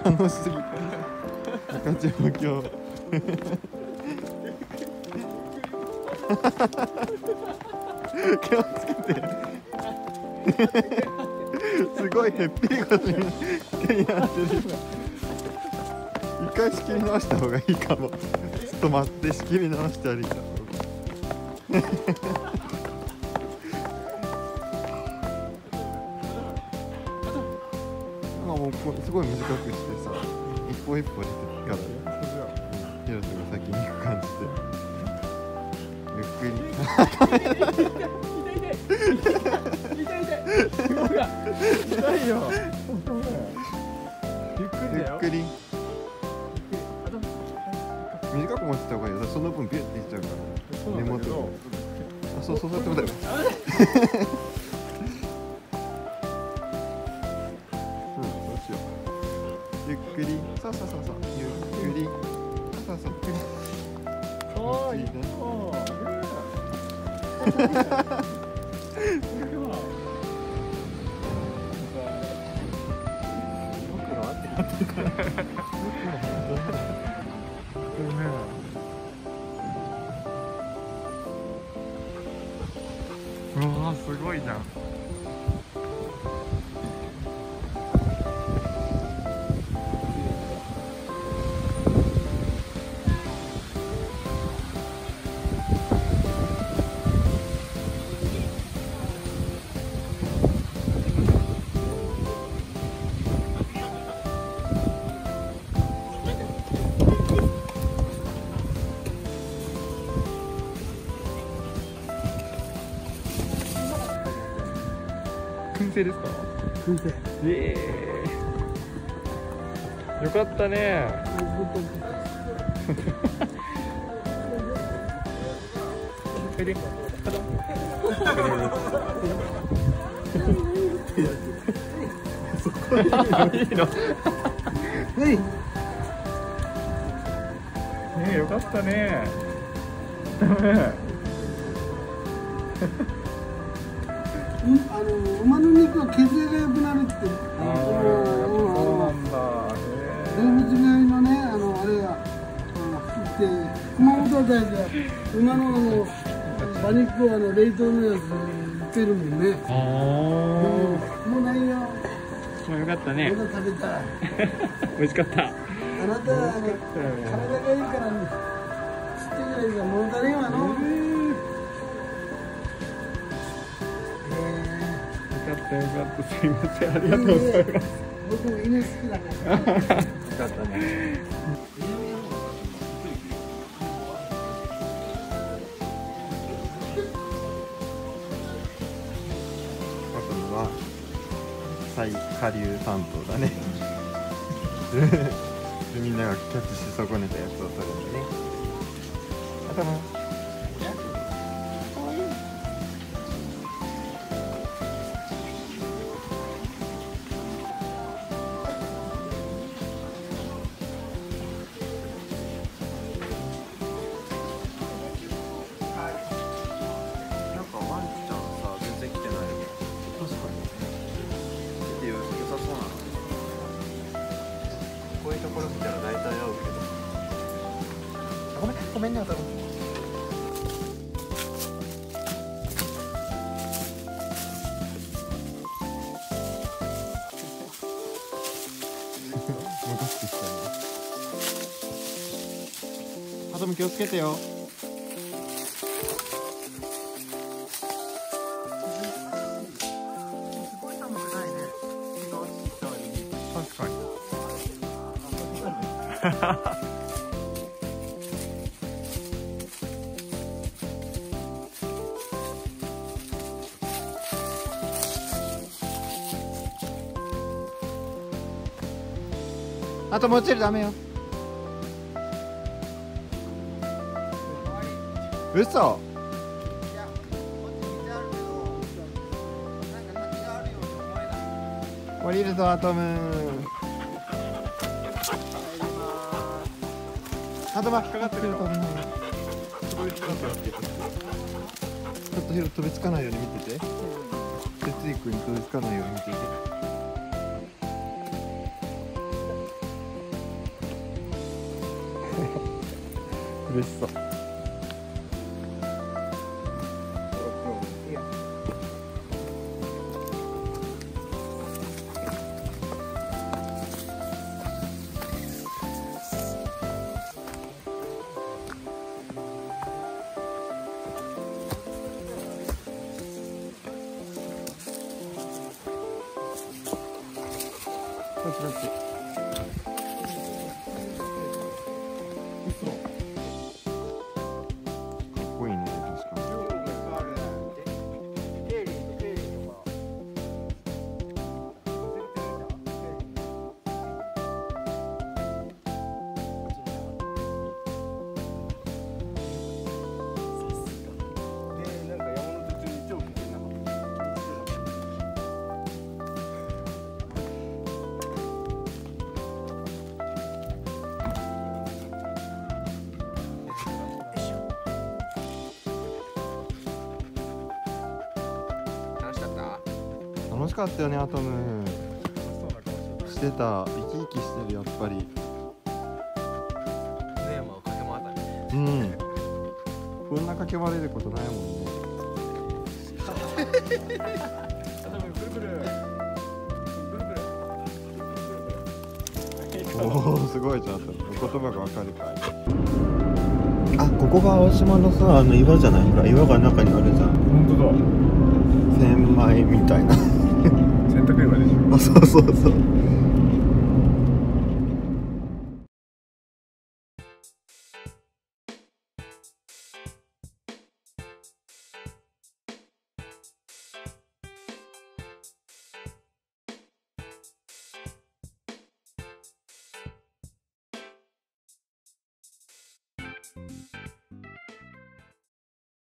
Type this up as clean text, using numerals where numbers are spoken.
楽しすぎて赤ちゃんも今日気をつけてすごいへっぴり腰に手になってる。一回仕切り直した方がいいかも。ちょっと待って、仕切り直して歩いた方がもうすごい短くしてさ、一歩一歩してからヒロトが先に行く感じでゆっくり痛いよ。ゆっくりだよ。 ゆっくり短く持ってた方がいいよ。その分ビュッていっちゃうから根元が。あ、そうそうそうってことだよ。ゆっくり、そうそうそうそう、ゆっくり、そうそうそう。 かわいい。うわ、すごいじゃん。燻製ですか？ 燻製。 よかったね。いいの。ね、よかったね。 馬の肉は血液が良くなるって。 そうなんだ。 動物病のね、あれがって熊本あたりで馬の馬肉を冷凍のやつ売ってるもんね。もうないよ。 もうよかったね。 まだ食べたい。 美味しかった。 あなたは体がいいからね。知ってるじゃないですか。物足りんわの。 よかった、すいません、ありがとうございます。 僕も犬好きだから。 よかったね。 あとは最下流担当だね。でみんながキャッチし損ねたやつを取るんだね。頭。こういうところ見たら大体合うけど。ごめんね、おたぶん。戻ってきたね。あとも気をつけてよ。確かに。あともうちょいダメよ。嘘。降りるぞアトム。アトム引っかかってるよ。ちょっとヒロ飛びつかないように見てて。哲也君に飛びつかないように見てて。 嬉しそう。 こっちこっち。かっこいいね、確かに。楽しかったよね、アトム。してた、生き生きしてる、やっぱり。うん。こんな駆け回れることないもんね。おお、すごいじゃん。言葉がわかるかい。あ、ここが青島のさ、岩じゃない？ほら、岩が中にあるじゃん。 本当だ。 千枚みたいな。 洗濯岩でしょ。 あ、そうそうそう。